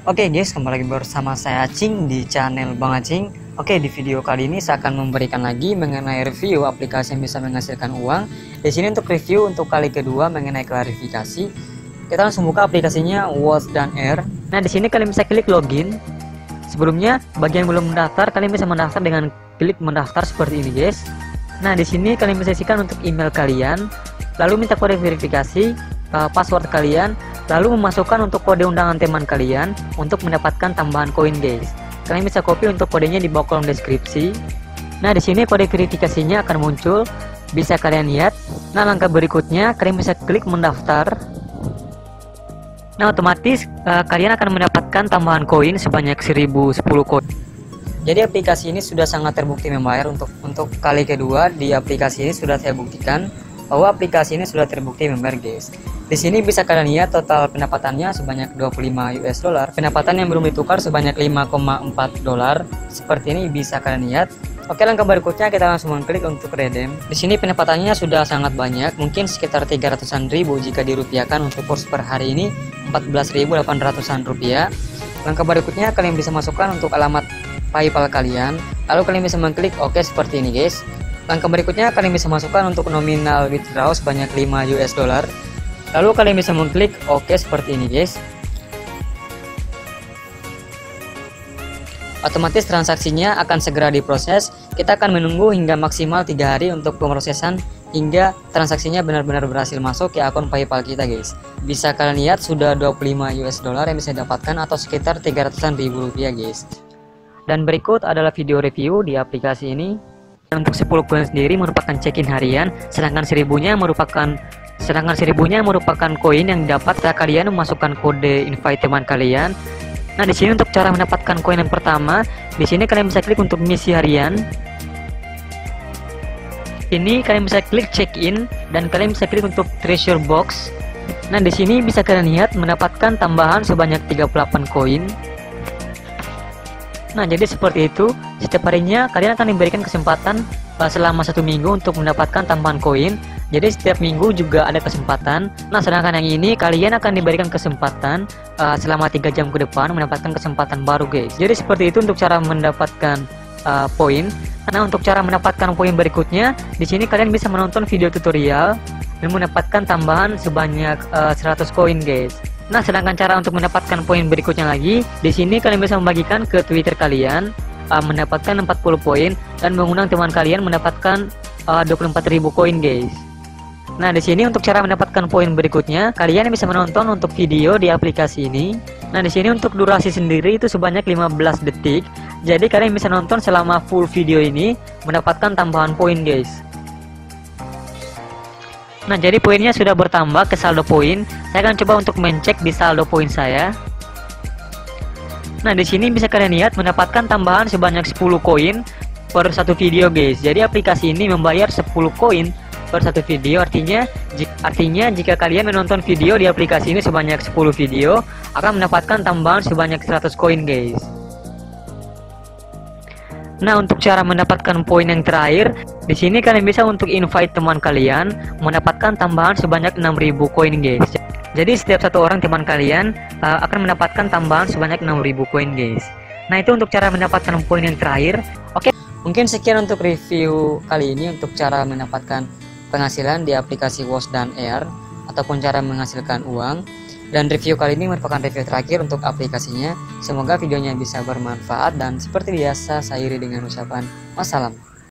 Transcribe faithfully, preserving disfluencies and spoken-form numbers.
Oke guys, kembali lagi bersama saya Acing di channel Bang Acing. Oke, di video kali ini saya akan memberikan lagi mengenai review aplikasi yang bisa menghasilkan uang. Di sini untuk review untuk kali kedua mengenai klarifikasi. Kita langsung buka aplikasinya Watch dan Air. Nah, di sini kalian bisa klik login. Sebelumnya, bagi yang belum mendaftar, kalian bisa mendaftar dengan klik mendaftar seperti ini, guys. Nah, di sini kalian bisa isikan untuk email kalian, lalu minta kode verifikasi, uh, password kalian, lalu memasukkan untuk kode undangan teman kalian untuk mendapatkan tambahan koin, guys. Kalian bisa copy untuk kodenya di bawah kolom deskripsi. Nah, di sini kode verifikasinya akan muncul, bisa kalian lihat. Nah, langkah berikutnya kalian bisa klik mendaftar. Nah, otomatis uh, kalian akan mendapatkan tambahan koin sebanyak seribu sepuluh koin. Jadi aplikasi ini sudah sangat terbukti membayar. Untuk untuk kali kedua di aplikasi ini sudah saya buktikan bahwa aplikasi ini sudah terbukti membayar, guys. Di sini bisa kalian lihat total pendapatannya sebanyak dua puluh lima U S dollar. Pendapatan yang belum ditukar sebanyak lima koma empat dolar. Seperti ini bisa kalian lihat. Oke, langkah berikutnya kita langsung mengklik untuk redeem. Di sini pendapatannya sudah sangat banyak, mungkin sekitar tiga ratusan ribu jika dirupiahkan. Untuk kurs per hari ini empat belas ribu delapan ratusan rupiah. Langkah berikutnya kalian bisa masukkan untuk alamat PayPal kalian, lalu kalian bisa mengklik oke seperti ini, guys. Langkah berikutnya kalian bisa masukkan untuk nominal withdraw sebanyak lima U S dollar, lalu kalian bisa mengklik oke seperti ini, guys. Otomatis transaksinya akan segera diproses. Kita akan menunggu hingga maksimal tiga hari untuk pemrosesan hingga transaksinya benar-benar berhasil masuk ke akun PayPal kita, guys. Bisa kalian lihat sudah dua puluh lima U S dollar yang bisa didapatkan atau sekitar tiga ratusan ribu rupiah, guys. Dan berikut adalah video review di aplikasi ini. Untuk sepuluh koin sendiri merupakan check-in harian, sedangkan seribunya merupakan sedangkan seribunya merupakan koin yang dapat setelah kalian memasukkan kode invite teman kalian. Nah, di sini untuk cara mendapatkan koin yang pertama, di sini kalian bisa klik untuk misi harian. Ini kalian bisa klik check-in dan kalian bisa klik untuk treasure box. Nah, di sini bisa kalian lihat mendapatkan tambahan sebanyak tiga puluh delapan koin. Nah, jadi seperti itu, setiap harinya kalian akan diberikan kesempatan uh, selama satu minggu untuk mendapatkan tambahan koin. Jadi setiap minggu juga ada kesempatan. Nah, sedangkan yang ini kalian akan diberikan kesempatan uh, selama tiga jam ke depan mendapatkan kesempatan baru, guys. Jadi seperti itu untuk cara mendapatkan uh, poin. Nah, untuk cara mendapatkan poin berikutnya, di sini kalian bisa menonton video tutorial dan mendapatkan tambahan sebanyak uh, seratus koin, guys. Nah, sedangkan cara untuk mendapatkan poin berikutnya lagi, di sini kalian bisa membagikan ke Twitter kalian, uh, mendapatkan empat puluh poin dan mengundang teman kalian mendapatkan uh, dua puluh empat ribu koin, guys. Nah, di sini untuk cara mendapatkan poin berikutnya, kalian bisa menonton untuk video di aplikasi ini. Nah, di sini untuk durasi sendiri itu sebanyak lima belas detik. Jadi kalian bisa nonton selama full video ini mendapatkan tambahan poin, guys. Nah, jadi poinnya sudah bertambah ke saldo poin. Saya akan coba untuk mencek di saldo poin saya. Nah, di sini bisa kalian lihat mendapatkan tambahan sebanyak sepuluh koin per satu video, guys. Jadi aplikasi ini membayar sepuluh koin per satu video. Artinya jika, artinya jika kalian menonton video di aplikasi ini sebanyak sepuluh video, akan mendapatkan tambahan sebanyak seratus koin, guys. Nah, untuk cara mendapatkan poin yang terakhir, di sini kalian bisa untuk invite teman kalian mendapatkan tambahan sebanyak enam ribu koin, guys. Jadi setiap satu orang teman kalian uh, akan mendapatkan tambahan sebanyak enam ribu koin, guys. Nah, itu untuk cara mendapatkan poin yang terakhir. Oke, mungkin sekian untuk review kali ini untuk cara mendapatkan penghasilan di aplikasi Watch dan Air ataupun cara menghasilkan uang. Dan review kali ini merupakan review terakhir untuk aplikasinya. Semoga videonya bisa bermanfaat dan seperti biasa saya iri dengan ucapan wassalam.